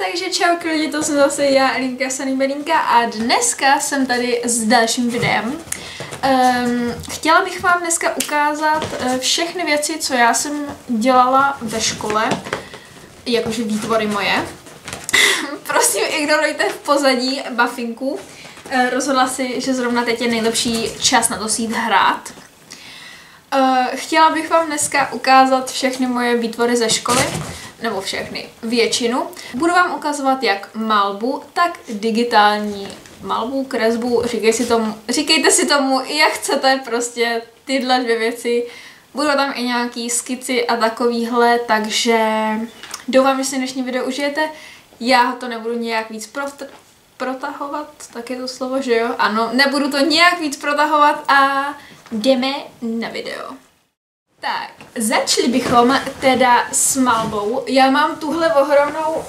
Takže čau lidi, to jsem zase já, Elinka Sunnybelinka a dneska jsem tady s dalším videem. Chtěla bych vám dneska ukázat všechny věci, co já jsem dělala ve škole, jakože výtvory moje. Prosím, ignorujte v pozadí bafinku. Rozhodla si, že zrovna teď je nejlepší čas na to si jít hrát. Chtěla bych vám dneska ukázat všechny moje výtvory ze školy, nebo všechny, většinu. Budu vám ukazovat jak malbu, tak digitální malbu, kresbu, říkejte si tomu, jak chcete, prostě tyhle dvě věci. Budou tam i nějaký skici a takovýhle, takže doufám, že si dnešní video užijete. Já to nebudu nějak víc protahovat, tak je to slovo, že jo? Ano, nebudu to nějak víc protahovat a jdeme na video. Tak, začali bychom teda s malbou. Já mám tuhle ohromnou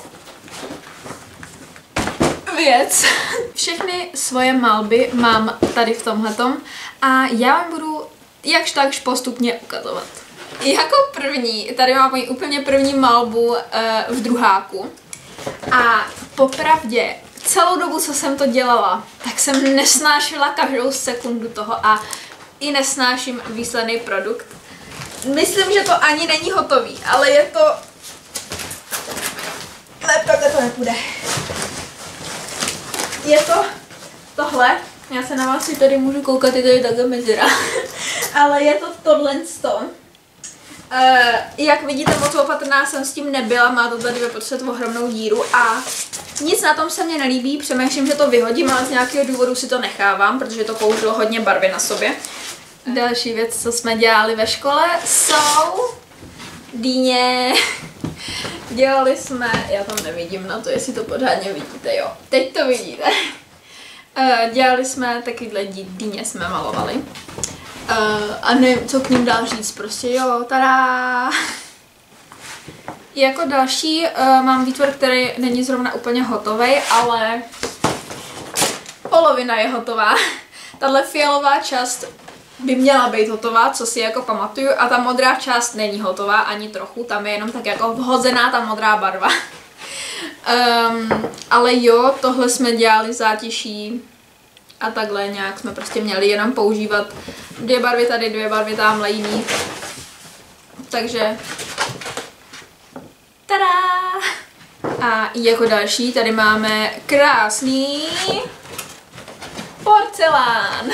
věc. Všechny svoje malby mám tady v tomhletom a já vám budu jakž takž postupně ukazovat. Jako první, tady mám moji úplně první malbu v druháku. A popravdě, celou dobu, co jsem to dělala, tak jsem nesnášela každou sekundu toho a i nesnáším výsledný produkt. Myslím, že to ani není hotový, ale je to... Ne, takhle to nepůjde. Je to tohle. Já se na vás si tady můžu koukat, je tady takhle mezera. Ale je to tohle sto. Jak vidíte, moc opatrná jsem s tím nebyla, má to tady vyprostřed ohromnou díru a nic na tom se mně nelíbí, přemýšlím, že to vyhodím, ale z nějakého důvodu si to nechávám, protože to kouřilo hodně barvy na sobě. Další věc, co jsme dělali ve škole, jsou dýně. Dělali jsme, já tam nevidím na to, jestli to pořádně vidíte, jo. Teď to vidíte. Dělali jsme takovýhle dýně, jsme malovali. A nevím, co k ním dál říct, prostě jo, tada. Jako další mám výtvor, který není zrovna úplně hotový, ale polovina je hotová. Tahle fialová část by měla být hotová, co si jako pamatuju, a ta modrá část není hotová ani trochu, tam je jenom tak jako vhozená ta modrá barva. Ale jo, tohle jsme dělali zátiší a takhle nějak jsme prostě měli jenom používat dvě barvy tady, dvě barvy tamhle jiný. Takže tada! A jako další tady máme krásný porcelán.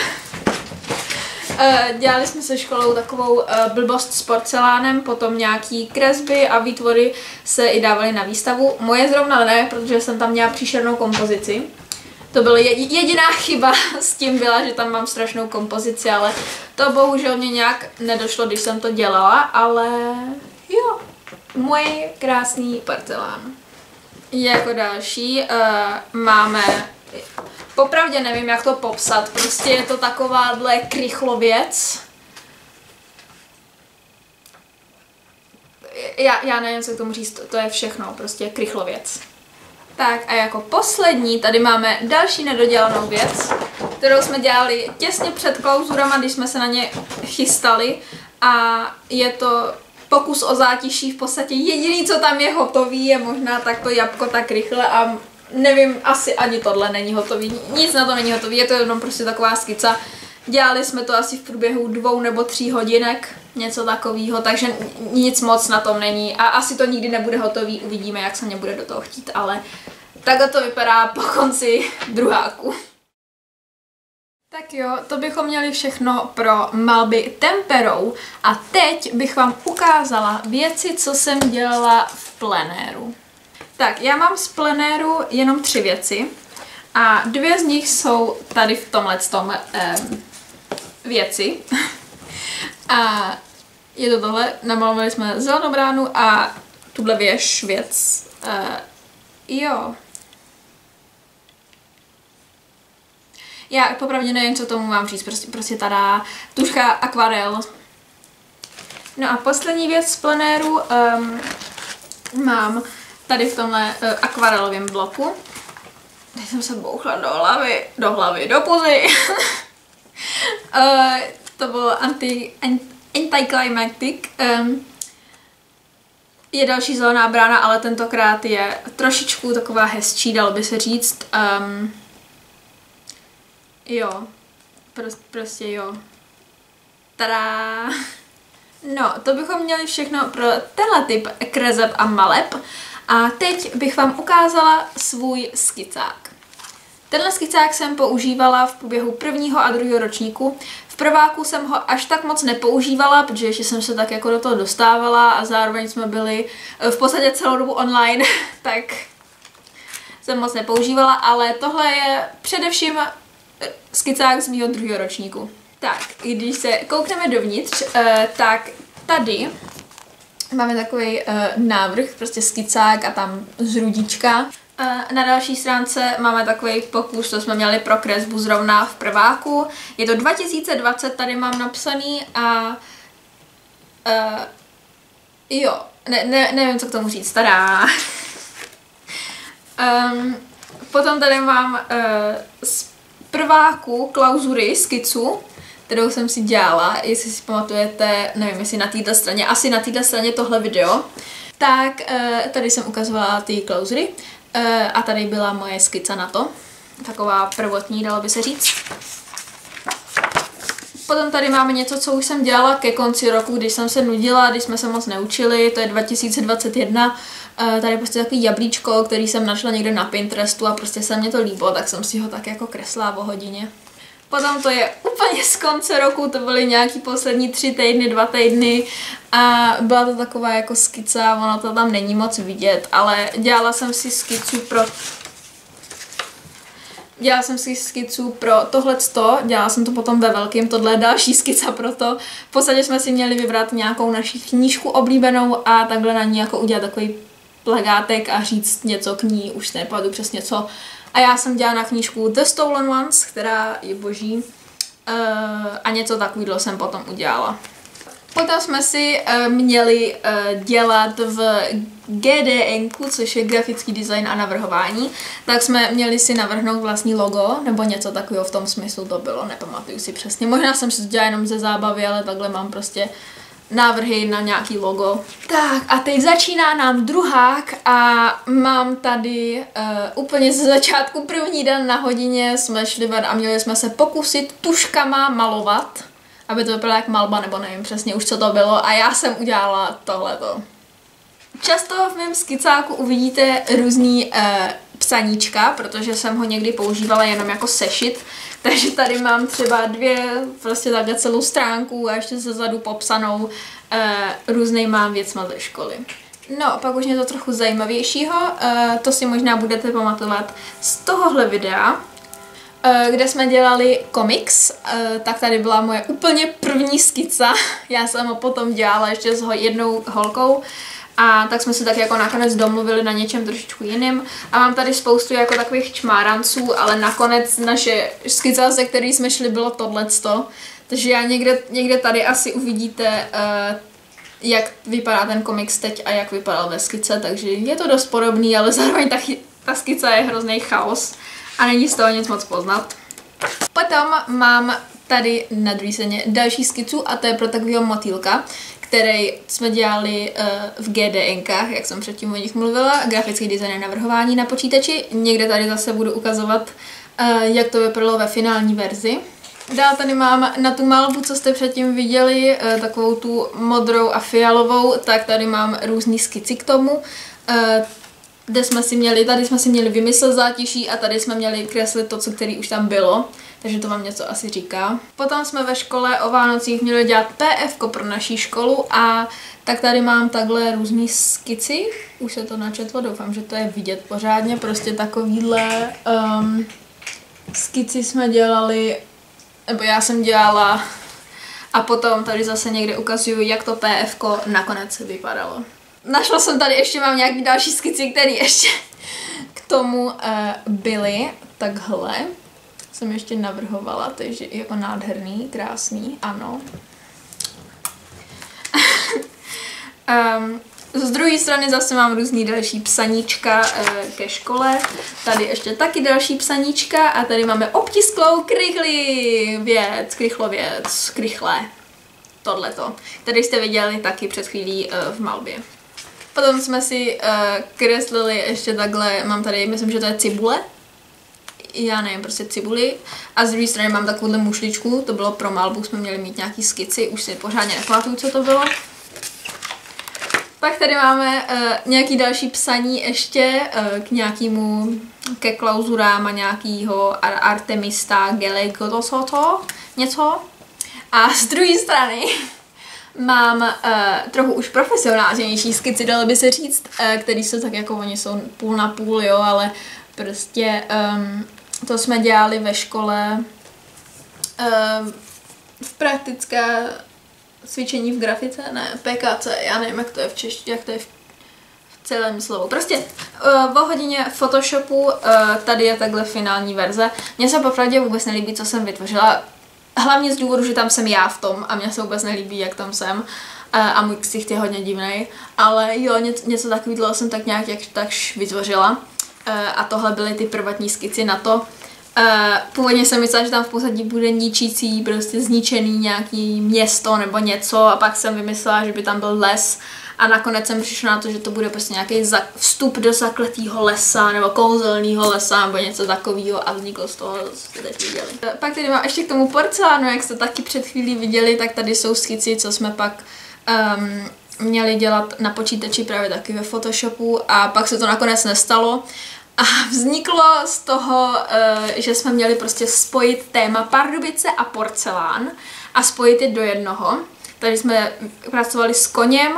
Dělali jsme se školou takovou blbost s porcelánem, potom nějaký kresby a výtvory se i dávaly na výstavu. Moje zrovna ne, protože jsem tam měla příšernou kompozici. To byla jediná chyba s tím byla, že tam mám strašnou kompozici, ale to bohužel mě nějak nedošlo, když jsem to dělala, ale jo, můj krásný porcelán. Jako další máme... Popravdě nevím, jak to popsat, prostě je to takováhle krychlověc. Já nevím, co k tomu říct, to je všechno, prostě krychlověc. Tak a jako poslední tady máme další nedodělanou věc, kterou jsme dělali těsně před klauzurama, když jsme se na ně chystali, a je to pokus o zátiší, v podstatě jediný, co tam je hotový, je možná takto jabko tak rychle a nevím, asi ani tohle není hotový, nic na to není hotový, je to jenom prostě taková skica. Dělali jsme to asi v průběhu 2 nebo 3 hodinek, něco takového, takže nic moc na tom není a asi to nikdy nebude hotový, uvidíme, jak se mě bude do toho chtít, ale takhle to vypadá po konci druháku. Tak jo, to bychom měli všechno pro malby temperou a teď bych vám ukázala věci, co jsem dělala v plenéru. Tak, já mám z plenéru jenom 3 věci a 2 z nich jsou tady v tomhletom věci. A je to tohle, namalovali jsme zelenou bránu a tuhle věc. Jo. Já popravdě nevím, co tomu mám říct, prostě tada, tuška akvarel. No a poslední věc z plenéru mám tady v tomhle akvarelovém bloku. Teď jsem se bouchla do hlavy, do puzy. To bylo anticlimactic. je další zelená brána, ale tentokrát je trošičku taková hezčí, dalo by se říct. Jo, prostě jo. Tada! No, to bychom měli všechno pro tenhle typ kreseb a maleb. A teď bych vám ukázala svůj skicák. Tenhle skicák jsem používala v průběhu 1. a 2. ročníku. V prváku jsem ho až tak moc nepoužívala, protože ještě jsem se tak jako do toho dostávala a zároveň jsme byli v podstatě celou dobu online, tak jsem moc nepoužívala, ale tohle je především skicák z mého 2. ročníku. Tak, když se koukneme dovnitř, tak tady máme takový návrh, prostě skicák a tam zrůdička. Na další stránce máme takový pokus, co jsme měli pro kresbu zrovna v prváku. Je to 2020, tady mám napsaný a jo, nevím, co k tomu říct, tada. Potom tady mám z prváku klauzury, skicu, kterou jsem si dělala, jestli si pamatujete, nevím, jestli na této straně, asi na této straně tohle video. Tak tady jsem ukazovala ty klauzury a tady byla moje skica na to. Taková prvotní, dalo by se říct. Potom tady máme něco, co už jsem dělala ke konci roku, když jsem se nudila, když jsme se moc neučili, to je 2021. Tady prostě takový jablíčko, který jsem našla někde na Pinterestu a prostě se mě to líbilo, tak jsem si ho tak jako kreslila o hodině. Potom to je úplně z konce roku, to byly nějaký poslední 3 týdny, 2 týdny a byla to taková jako skica, ono to tam není moc vidět, ale dělala jsem si skicu pro tohleto, dělala jsem to potom ve velkým, tohle je další skica pro to. V podstatě jsme si měli vybrat nějakou naši knížku oblíbenou a takhle na ní jako udělat takový plakátek a říct něco k ní, už nepadu přesně co. A já jsem dělala na knížku The Stolen Ones, která je boží. A něco takového jsem potom udělala. Potom jsme si měli dělat v GDN, což je grafický design a navrhování, tak jsme měli si navrhnout vlastní logo, nebo něco takového v tom smyslu to bylo, nepamatuju si přesně. Možná jsem si to dělala jenom ze zábavy, ale takhle mám prostě návrhy na nějaký logo. Tak a teď začíná nám druhák a mám tady úplně ze začátku první den na hodině jsme šli ven a měli jsme se pokusit tuškama malovat, aby to vypadalo jak malba, nebo nevím přesně už co to bylo a já jsem udělala tohleto. Často v mém skicáku uvidíte různý psaníčka, protože jsem ho někdy používala jenom jako sešit, takže tady mám třeba 2, prostě takhle celou stránku a ještě zezadu popsanou různýma věcma ze školy. No, pak už něco trochu zajímavějšího, to si možná budete pamatovat z tohohle videa, kde jsme dělali komiks, tak tady byla moje úplně první skica, já jsem ho potom dělala ještě s jednou holkou, a tak jsme se tak jako nakonec domluvili na něčem trošičku jiným a mám tady spoustu jako takových čmáranců, ale nakonec naše skica, ze který jsme šli, bylo tohleto. Takže já někde tady asi uvidíte, jak vypadá ten komiks teď a jak vypadal ve skice, takže je to dost podobný, ale zároveň ta skica je hrozný chaos a není z toho nic moc poznat. Potom mám tady na druhé straně další skicu a to je pro takového motýlka, který jsme dělali v GDNkách, jak jsem předtím o nich mluvila, grafický design a navrhování na počítači. Někde tady zase budu ukazovat, jak to vypadalo ve finální verzi. Dál tady mám na tu malbu, co jste předtím viděli, takovou tu modrou a fialovou, tak tady mám různý skici k tomu, tady jsme si měli vymyslet zátiší a tady jsme měli kreslit to, který už tam bylo. Takže to vám něco asi říká. Potom jsme ve škole o Vánocích měli dělat PF pro naší školu a tak tady mám takhle různý skici. Už se to načetlo, doufám, že to je vidět pořádně. Prostě takovýhle skici jsme dělali, nebo já jsem dělala a potom tady zase někde ukazuju, jak to PF nakonec vypadalo. Našla jsem tady ještě, mám nějaký další skici, které ještě k tomu byly. Takhle jsem ještě navrhovala, takže jako nádherný, krásný, ano. Z druhé strany zase mám různý další psaníčka ke škole. Tady ještě taky další psaníčka a tady máme obtisklou krychle. Tohleto, který jste viděli taky před chvílí v malbě. Potom jsme si kreslili ještě takhle, mám tady, myslím, že to je cibule. Já nevím, prostě cibuli. A z druhé strany mám takovouhle mušličku, to bylo pro malbu, jsme měli mít nějaký skici, už si pořádně nepamatuju, co to bylo. Pak tady máme nějaký další psaní ještě ke klauzurám a nějakýho Artemista Gelegotosoto, něco. A z druhé strany mám trochu už profesionálnější skici, dalo by se říct, který jsou tak jako, oni jsou půl na půl, jo, ale prostě to jsme dělali ve škole v praktické cvičení v grafice, ne, PKC, já nevím, jak to je v češtině, jak to je v celém slovu. Prostě o hodině Photoshopu, tady je takhle finální verze. Mně se popravdě vůbec nelíbí, co jsem vytvořila, hlavně z důvodu, že tam jsem já v tom a mně se vůbec nelíbí, jak tam jsem. A můj ksicht je hodně divnej, ale jo, něco takového jsem tak nějak takž vytvořila. A tohle byly ty prvotní skici na to. Původně jsem myslela, že tam v pozadí bude ničící, prostě zničený nějaký město nebo něco a pak jsem vymyslela, že by tam byl les a nakonec jsem přišla na to, že to bude prostě nějaký vstup do zakletého lesa nebo kouzelného lesa nebo něco takového a vzniklo z toho, co jste teď viděli. Pak tady mám ještě k tomu porcelánu, jak jste taky před chvílí viděli, tak tady jsou skici, co jsme pak měli dělat na počítači právě taky ve Photoshopu a pak se to nakonec nestalo. A vzniklo z toho, že jsme měli prostě spojit téma Pardubice a porcelán a spojit je do jednoho. Takže jsme pracovali s koněm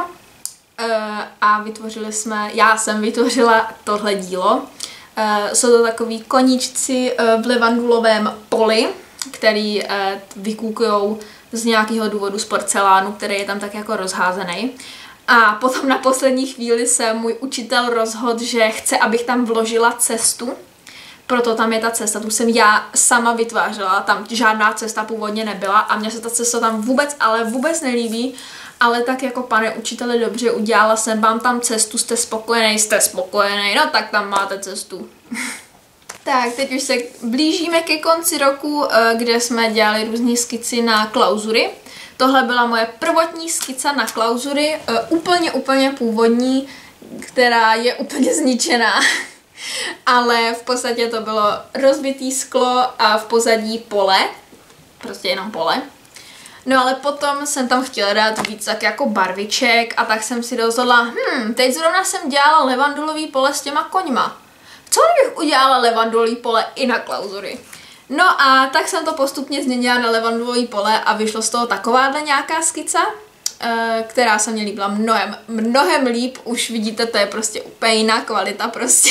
a vytvořili jsme, já jsem vytvořila tohle dílo. Jsou to takový koníčci v levandulovém poli, který vykůkujou z nějakého důvodu z porcelánu, který je tam tak jako rozházený. A potom na poslední chvíli se můj učitel rozhodl, že chce, abych tam vložila cestu. Proto tam je ta cesta, tu jsem já sama vytvářela, tam žádná cesta původně nebyla a mně se ta cesta tam vůbec, ale vůbec nelíbí. Ale tak jako pane učiteli, dobře, udělala jsem vám tam cestu, jste spokojený, no tak tam máte cestu. Tak, teď už se blížíme ke konci roku, kde jsme dělali různé skici na klauzury. Tohle byla moje prvotní skica na klauzury, úplně původní, která je úplně zničená. Ale v podstatě to bylo rozbitý sklo a v pozadí pole, prostě jenom pole. No ale potom jsem tam chtěla dát víc tak jako barviček a tak jsem si rozhodla, teď zrovna jsem dělala levandulový pole s těma koňma. Co kdybych udělala levandulový pole i na klauzury? No a tak jsem to postupně změnila na levandulový pole a vyšlo z toho takováhle nějaká skica, která se mě líbila mnohem líp, už vidíte, to je prostě úplně jiná kvalita prostě.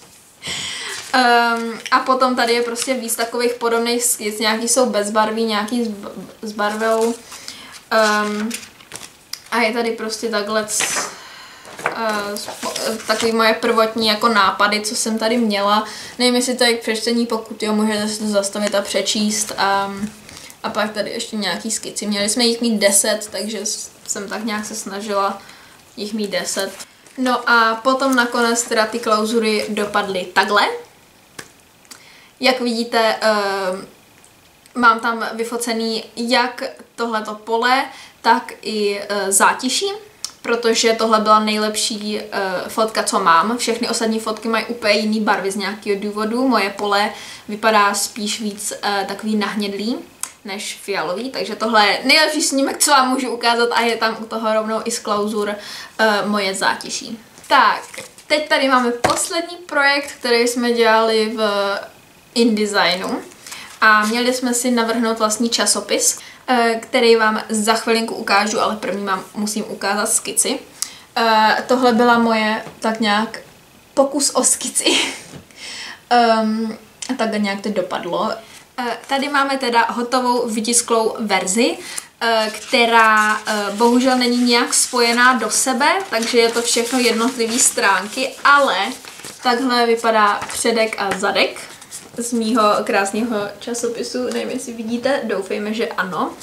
A potom tady je prostě víc takových podobných skic, nějaký jsou bez barví, nějaký s barvou. A je tady prostě takhle takový moje prvotní jako nápady, co jsem tady měla. Nevím, jestli to je k přečtení, pokud jo, můžete si to zastavit a přečíst. A pak tady ještě nějaký skici. Měli jsme jich mít 10, takže jsem tak nějak se snažila jich mít 10. No a potom nakonec teda ty klauzury dopadly takhle. Jak vidíte, mám tam vyfocený jak tohleto pole, tak i zátiší, protože tohle byla nejlepší fotka, co mám. Všechny ostatní fotky mají úplně jiný barvy z nějakého důvodu. Moje pole vypadá spíš víc takový nahnědlý než fialový, takže tohle je nejlepší snímek, co vám můžu ukázat a je tam u toho rovnou i z klauzur moje zátiší. Tak, teď tady máme poslední projekt, který jsme dělali v InDesignu a měli jsme si navrhnout vlastní časopis, který vám za chvilinku ukážu, ale první vám musím ukázat skici. Tohle byla moje tak nějak pokus o skici. A takhle nějak to dopadlo. Tady máme teda hotovou vytisklou verzi, která bohužel není nějak spojená do sebe, takže je to všechno jednotlivé stránky, ale takhle vypadá předek a zadek z mýho krásného časopisu. Nevím, jestli vidíte, doufejme, že ano.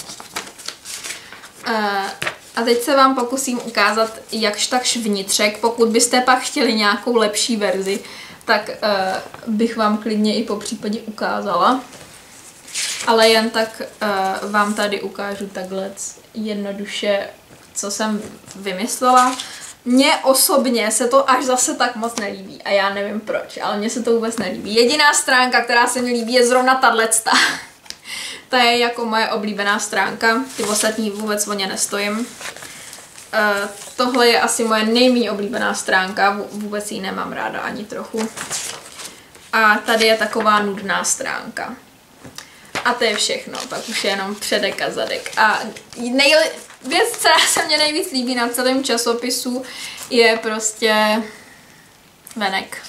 A teď se vám pokusím ukázat jakž takž vnitřek. Pokud byste pak chtěli nějakou lepší verzi, tak bych vám klidně i po případě ukázala. Ale jen tak vám tady ukážu takhle jednoduše, co jsem vymyslela. Mně osobně se to až zase tak moc nelíbí a já nevím proč, ale mně se to vůbec nelíbí. Jediná stránka, která se mi líbí, je zrovna tato. Ta je jako moje oblíbená stránka, ty ostatní vůbec o ně nestojím. Tohle je asi moje nejméně oblíbená stránka, vůbec ji nemám ráda ani trochu. A tady je taková nudná stránka. A to je všechno, pak už je jenom předek a zadek. A věc, která se mně nejvíc líbí na celém časopisu, je prostě venek.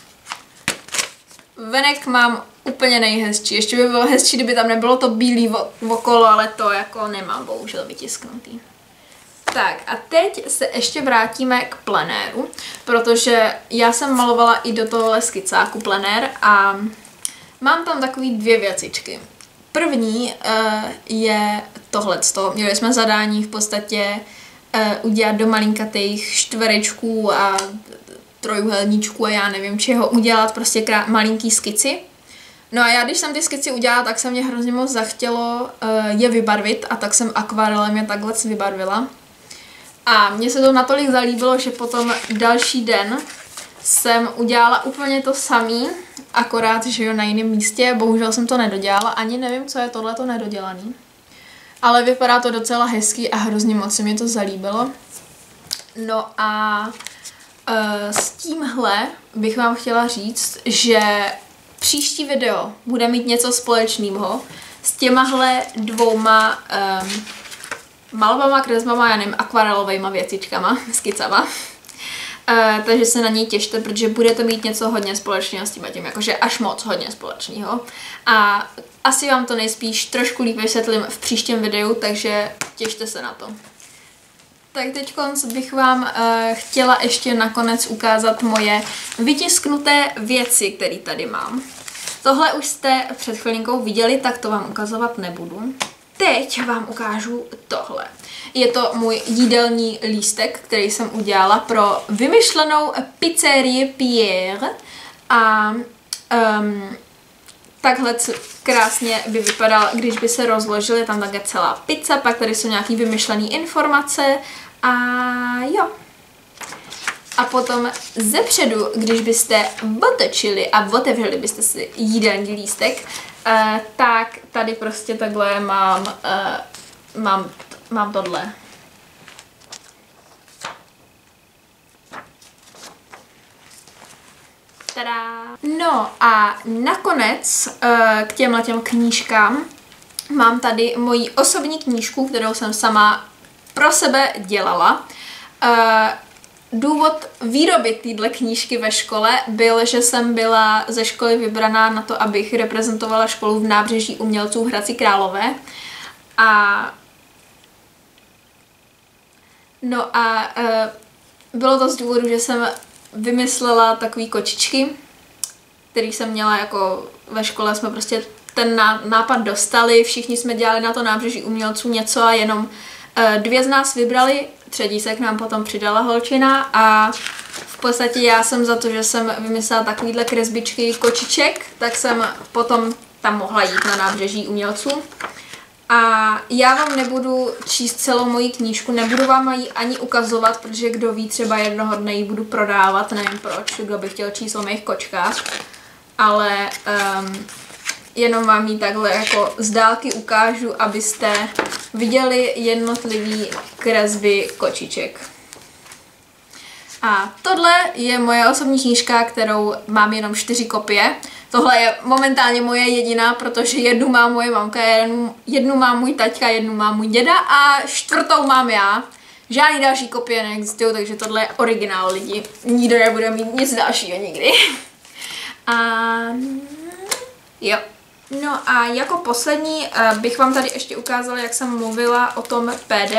Venek mám úplně nejhezčí. Ještě by bylo hezčí, kdyby tam nebylo to bílý okolo, ale to jako nemám bohužel vytisknutý. Tak a teď se ještě vrátíme k plenéru, protože já jsem malovala i do tohohle skicáku plenér a mám tam takový dvě věcičky. První je tohleto. Měli jsme zadání v podstatě udělat do malinkatých čtverečků a trojuhelníčků a já nevím čeho, udělat prostě malinký skici. No a já když jsem ty skici udělala, tak se mě hrozně moc zachtělo je vybarvit a tak jsem akvarelem je takhle vybarvila. A mně se to natolik zalíbilo, že potom další den jsem udělala úplně to samý, akorát, že jo, na jiném místě. Bohužel jsem to nedodělala, ani nevím, co je tohleto nedodělaný. Ale vypadá to docela hezky a hrozně moc se mi to zalíbilo. No a s tímhle bych vám chtěla říct, že příští video bude mít něco společného s těmahle dvouma malbama, kresbama, já nevím, akvarelovejma věcičkama, skicama. Takže se na něj těšte, protože budete mít něco hodně společného s tím, jakože až moc hodně společného. A asi vám to nejspíš trošku líp vysvětlím v příštím videu, takže těšte se na to. Tak teď bych vám chtěla ještě nakonec ukázat moje vytisknuté věci, které tady mám. Tohle už jste před chvilinkou viděli, tak to vám ukazovat nebudu. Teď vám ukážu tohle. Je to můj jídelní lístek, který jsem udělala pro vymyšlenou pizzerii Pierre. A takhle krásně by vypadal, když by se rozložil. Je tam také celá pizza, pak tady jsou nějaký vymyšlený informace a jo. A potom zepředu, když byste otočili a otevřeli byste si jídelní lístek, tak tady prostě takhle mám tohle. Tada! No a nakonec k těmhletěm knížkám mám tady moji osobní knížku, kterou jsem sama pro sebe dělala. Důvod výroby téhle knížky ve škole byl, že jsem byla ze školy vybraná na to, abych reprezentovala školu v Nábřeží umělců v Hradci Králové. Bylo to z důvodu, že jsem vymyslela takový kočičky, který jsem měla jako ve škole, jsme prostě ten nápad dostali, všichni jsme dělali na to Nábřeží umělců něco a jenom dvě z nás vybrali, třetí se k nám potom přidala holčina a v podstatě já jsem za to, že jsem vymyslela takovýhle kresbičky kočiček, tak jsem potom tam mohla jít na Nábřeží umělců. A já vám nebudu číst celou moji knížku, nebudu vám ji ani ukazovat, protože kdo ví, třeba jednoho dne ji budu prodávat, nevím proč, kdo by chtěl číst o mých kočkách, ale jenom vám ji takhle jako z dálky ukážu, abyste viděli jednotlivý kresby kočiček. A tohle je moje osobní knížka, kterou mám jenom 4 kopie. Tohle je momentálně moje jediná, protože jednu má moje mamka, jednu má můj taťka, jednu má můj děda a 4. mám já. Žádný další kopie neexistují, takže tohle je originál lidi. Nikdo nebude mít nic dalšího nikdy. A jo. No a jako poslední bych vám tady ještě ukázala, jak jsem mluvila o tom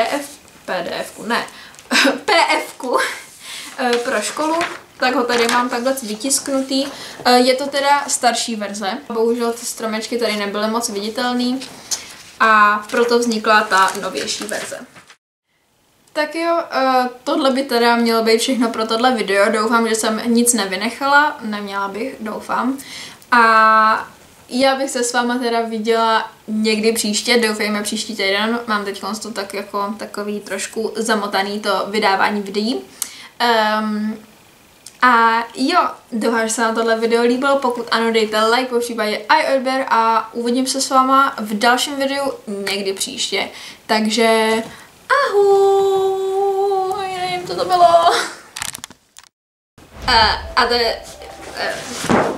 PF-ku pro školu, tak ho tady mám takhle vytisknutý. Je to teda starší verze, bohužel ty stromečky tady nebyly moc viditelný a proto vznikla ta novější verze. Tak jo, tohle by teda mělo být všechno pro tohle video, doufám, že jsem nic nevynechala, neměla bych, doufám. A já bych se s váma teda viděla někdy příště, doufejme příští týden, mám teď to tak jako takový trošku zamotaný to vydávání videí. A jo, doufám, že se vám tohle video líbilo, pokud ano, dejte like, po případě i odběr a uvidím se s váma v dalším videu někdy příště. Takže ahoj, nevím, co to bylo. A to je...